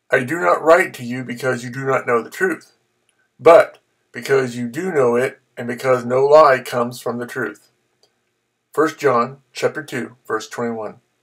I do not write to you because you do not know the truth, but because you do know it, and because no lie comes from the truth. 1 John chapter 2, verse 21.